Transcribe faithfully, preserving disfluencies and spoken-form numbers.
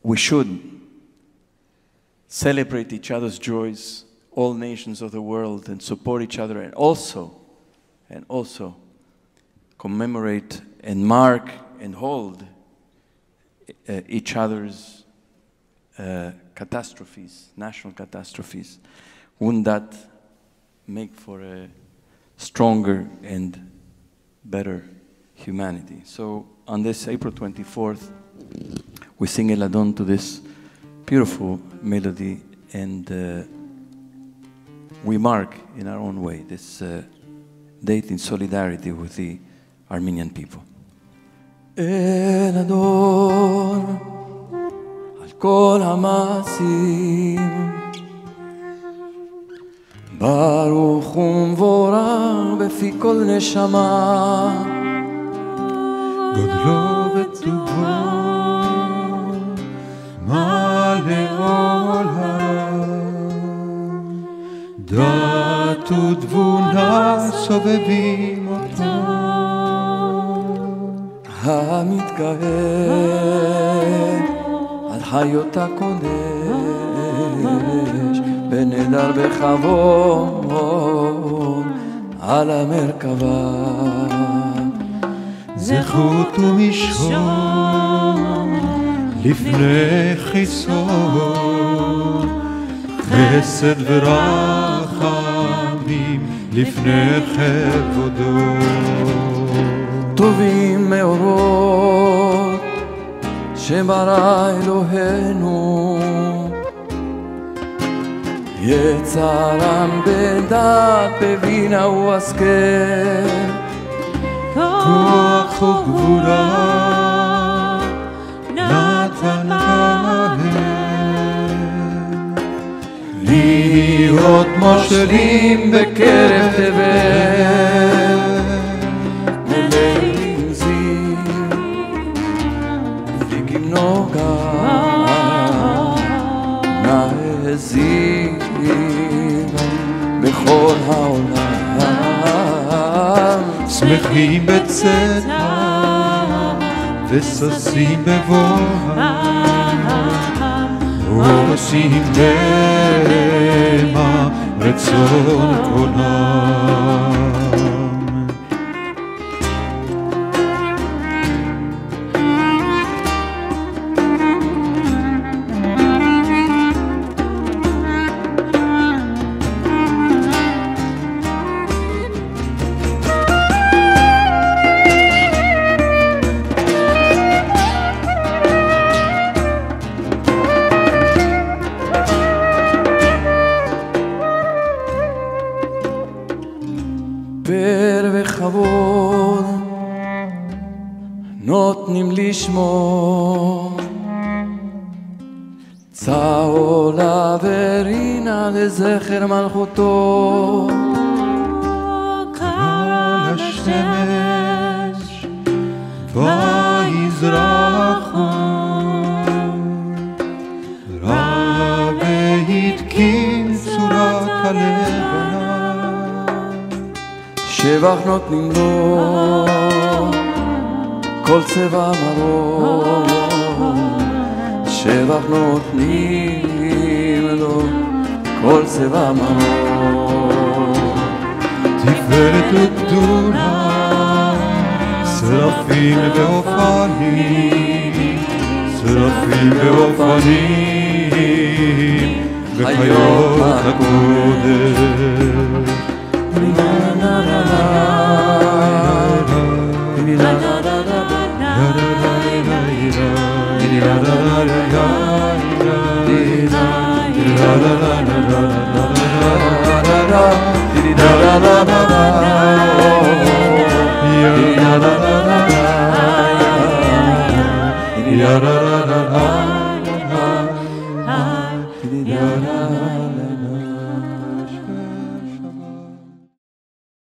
we should celebrate each other's joys, all nations of the world, and support each other, and also, and also commemorate and mark and hold uh, each other's uh, catastrophes, national catastrophes. Wouldn't that make for a stronger and better humanity? So on this April twenty-fourth, we sing El Adon to this beautiful melody, and uh, we mark in our own way this uh, date in solidarity with the Armenian people. El Adon al kol hamasim Baruch umvorach befi kol neshama Godlo v'tuvo male olam Dat ודבונה סובבים אותו המתגאה על חיות הקודש ונדר בכבוד על המרכבה זכות ומשעול לפני חיסון חסד ורחמים לפני כבודו טובים מאורות שברא אלוהינו יצרם בדעת בבינה והשכל כוח וגבורה נתן להם להיות מושלים בקרב תבל מלאים זיו דליקים נוגה נעזים בכל העולם שמחים בצאתם וששים בבואם ועושים דמה רצון קונם נותנים לשמור צהולה ורינה לזכר מלכותו קרא לשמש ויזרחו רע והתקין צורת הלבנה שבח נותנים לו כל צבע מרום שבח נותנים לו כל צבע מרום תפארת וגדולה שרפים ואופנים שרפים ואופנים וחיות הקודש Ya